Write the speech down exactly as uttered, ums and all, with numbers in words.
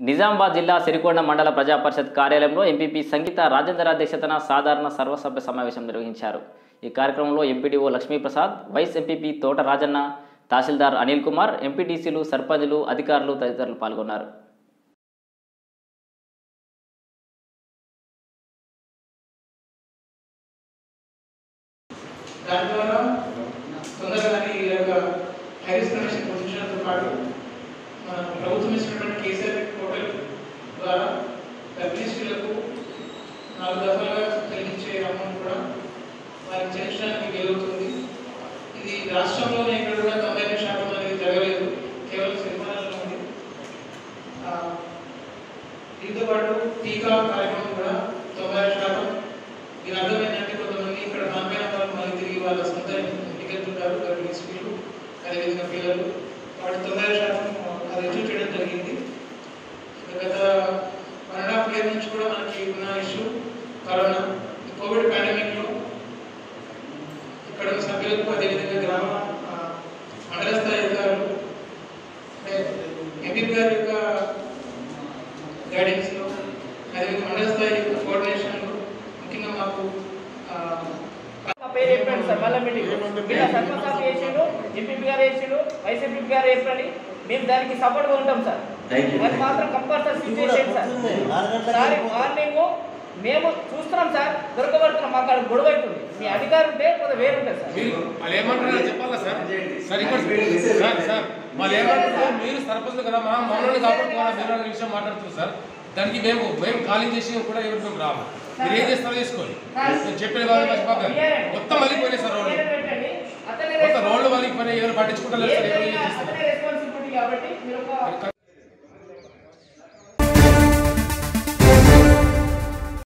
నిజామాబాద్ జిల్లా సిరికొండ మండల ప్రజా పరిషత్ కార్యాలయంలో ఎంపీపీ సంగీత రాజేందర్ అధ్యక్షతన సాధారణ సర్వసభ్య సమావేశం నిర్వహించారు। ఈ కార్యక్రమంలో ఎంపీడీఓ లక్ష్మీప్రసాద్, వైస్ ఎంపీపీ తోట రాజన్న, తహసీల్దార్ అనిల్ కుమార్, ఎంపీటీసీలు, సర్పంచులు, అధికారులు తదితరులు పాల్గొన్నారు। ప్రభుత్వం ఇచ్చినటువంటి కేసీఆర్ పోర్టల్ ద్వారా గర్భిణీలకు నాలుగు దఫలుగా చెల్లించే అమౌంట్ కూడా వారికి చెల్లించడానికి వీలవుతుంది। ఇది రాష్ట్రంలోనే ఇక్కడ కూడా తొంభై శాతం అనేది జరగలేదు, కేవలం సిరికొండలో ఉంది। దీంతో పాటు టీకా కార్యక్రమం కూడా తొంభై శాతం। దీని అర్థం ఏంటంటే కొంతమంది ఇక్కడ నాలుగైన వాళ్ళు మళ్ళీ తిరిగి వాళ్ళ సొంత ఇంటికి వెళ్తుంటారు, గర్భిణీ స్త్రీలు అదేవిధంగా పిల్లలు, వాటి తొంభై శాతం అది రిజ్యూ చేయడం జరిగింది। గత వన్ అండ్ హాఫ్ ఇయర్ నుంచి కూడా మనకి ఉన్న ఇష్యూ కరోనా, కోవిడ్ పాండమిక్లో ఇక్కడ ఉన్న సభ్యులకు అదేవిధంగా గ్రామ మండల స్థాయి అధికారులు ఎంపీ గారి యొక్క గైడెన్స్లో అదేవిధంగా మండల స్థాయి యొక్క కోఆర్డినేషన్లో ముఖ్యంగా మాకు పేరు చెప్పండి సార్, మళ్ళీ మీటింగ్ ఇలా సర్పంచ్ సార్ చేసిండు, ఎంపీపీ గారు చేసిండు, వైస్ ఎంపీపీ గారు చెప్పండి, మేము దానికి సపోర్ట్గా ఉంటాం సార్। అది మాత్రం కంపల్సరీ చేసేయండి సార్। సార్ మార్నింగ్ మేము చూస్తున్నాం సార్, దొరకబడుతున్నాం, మాకు అక్కడ గొడవ అవుతుంది, మీ అధికారం ఉంటే కొంత వేరు ఉంటుంది సార్। వాళ్ళు ఏమంటారో చెప్పాలా సార్? సార్ ఇక్కడ సార్ సార్ వాళ్ళు ఏమంటారు, మీరు సర్పంచ్ కదా, మా మమ్మల్ని కాపాడుకోవాలా మీరు అనే విషయం మాట్లాడుతున్నారు సార్। దానికి మేము మేము కాలింగ్ చేసి కూడా ఎవరు మేము రాము, మీరు ఏం చేస్తారో చేసుకోండి, నేను చెప్పిన వాళ్ళు మర్చిపోతారు, మొత్తం మళ్ళీపోయినాయి సార్ రోడ్లు, మొత్తం రోడ్లు మళ్ళీపోయినాయి, ఎవరు పట్టించుకుంటారు సార్, ఎవరు కాబట్టి